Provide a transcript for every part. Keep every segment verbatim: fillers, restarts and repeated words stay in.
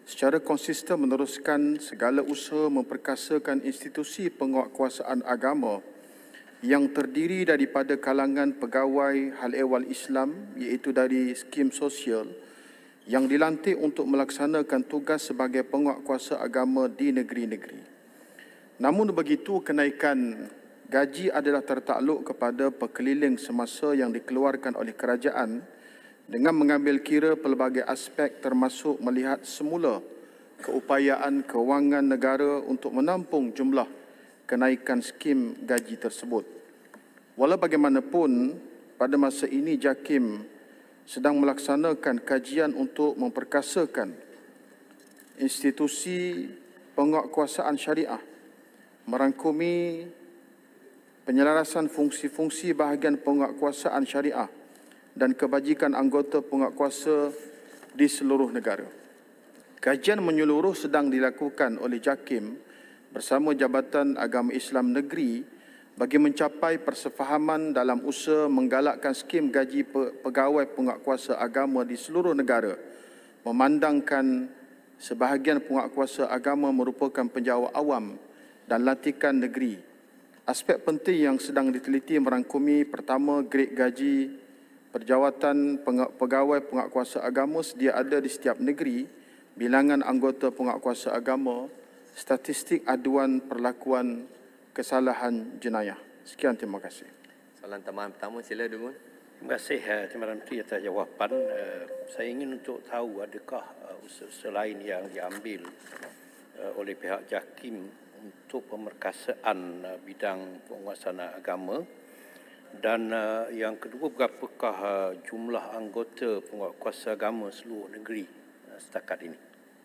secara konsisten meneruskan segala usaha memperkasakan institusi penguatkuasaan agama yang terdiri daripada kalangan pegawai hal ehwal Islam, iaitu dari skim sosial yang dilantik untuk melaksanakan tugas sebagai penguatkuasa agama di negeri-negeri. Namun begitu, kenaikan gaji adalah tertakluk kepada perkeliling semasa yang dikeluarkan oleh kerajaan dengan mengambil kira pelbagai aspek termasuk melihat semula keupayaan kewangan negara untuk menampung jumlah kenaikan skim gaji tersebut. Walau bagaimanapun, pada masa ini JAKIM sedang melaksanakan kajian untuk memperkasakan institusi penguatkuasaan syariah, merangkumi penyelarasan fungsi-fungsi bahagian penguatkuasaan syariah dan kebajikan anggota penguatkuasa di seluruh negara. Kajian menyeluruh sedang dilakukan oleh JAKIM bersama Jabatan Agama Islam Negeri bagi mencapai persefahaman dalam usaha menggalakkan skim gaji pegawai penguatkuasa agama di seluruh negara, memandangkan sebahagian penguatkuasa agama merupakan penjawat awam dan latikan negeri. Aspek penting yang sedang diteliti merangkumi: pertama, grade gaji perjawatan pegawai penguatkuasa agama sedia ada di setiap negeri, bilangan anggota penguatkuasa agama, statistik aduan perlakuan kesalahan jenayah. Sekian, terima kasih. Soalan tambahan pertama, sila Dugun. Terima kasih Timbalan Menteri atas jawapan. Uh, saya ingin untuk tahu adakah uh, usaha lain yang diambil uh, oleh pihak JAKIM untuk pemerkasaan uh, bidang penguasaan agama, dan uh, yang kedua, berapakah uh, jumlah anggota penguatkuasa agama seluruh negeri uh, setakat ini?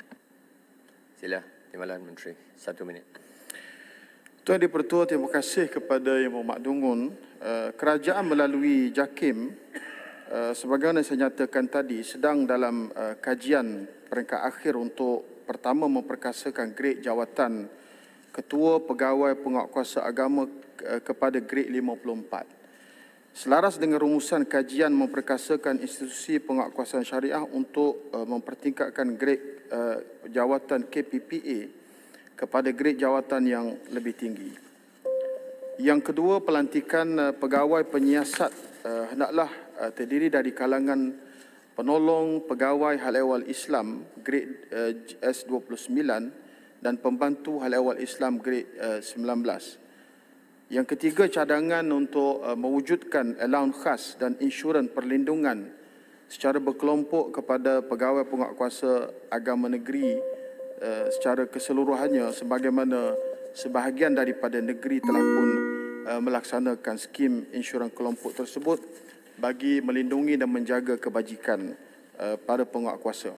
Sila Timbalan Menteri, satu minit. Tuan Dipertua, terima kasih kepada Yang Berhormat Dungun. Uh, kerajaan melalui JAKIM, uh, sebagaimana saya nyatakan tadi, sedang dalam uh, kajian peringkat akhir untuk pertama memperkasakan grade jawatan Ketua Pegawai Penguatkuasa Agama uh, kepada grade lima puluh empat. Selaras dengan rumusan kajian memperkasakan institusi penguatkuasaan syariah untuk uh, mempertingkatkan grade uh, jawatan K P P A kepada grade jawatan yang lebih tinggi. Yang kedua, pelantikan uh, pegawai penyiasat uh, hendaklah uh, terdiri dari kalangan penolong pegawai hal ehwal Islam grade uh, S dua puluh sembilan dan pembantu hal ehwal Islam grade uh, sembilan belas. Yang ketiga, cadangan untuk uh, mewujudkan allowance khas dan insurans perlindungan secara berkelompok kepada pegawai penguatkuasa agama negeri uh, secara keseluruhannya, sebagaimana sebahagian daripada negeri telah pun uh, melaksanakan skim insurans kelompok tersebut bagi melindungi dan menjaga kebajikan uh, para penguatkuasa.